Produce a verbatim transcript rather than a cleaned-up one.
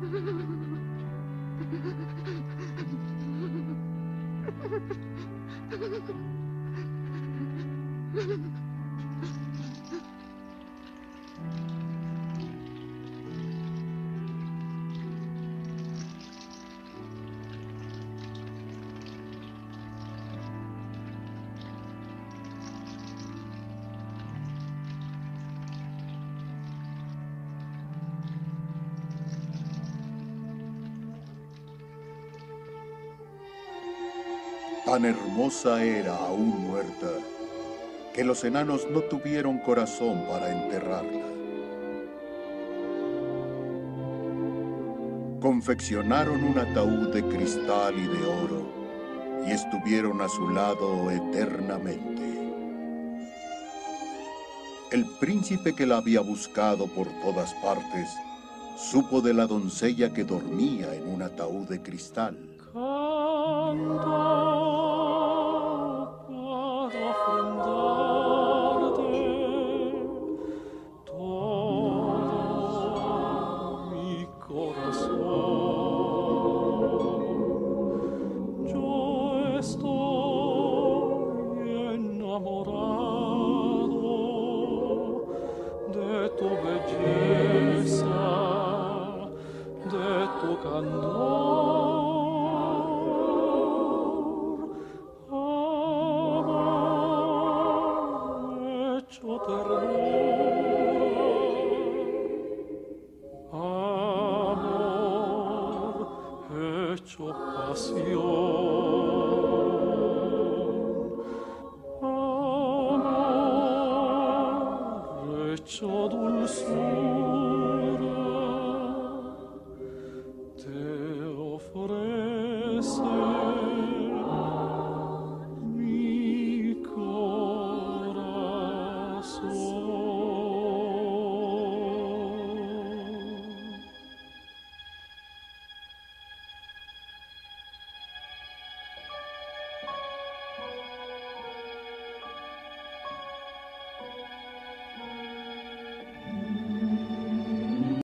Tan hermosa era, aún muerta, que los enanos no tuvieron corazón para enterrarla. Confeccionaron un ataúd de cristal y de oro, y estuvieron a su lado eternamente. El príncipe que la había buscado por todas partes, supo de la doncella que dormía en un ataúd de cristal. Amor hecho pasión.